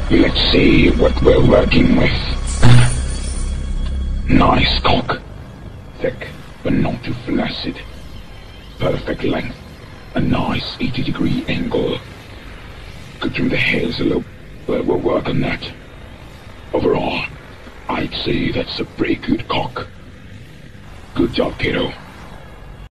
Let's see what we're working with. Nice cock. Thick, but not too flaccid. Perfect length. A nice 80-degree angle. Could trim the hairs a little, but we'll work on that. Overall, I'd say that's a pretty good cock. Good job, kiddo.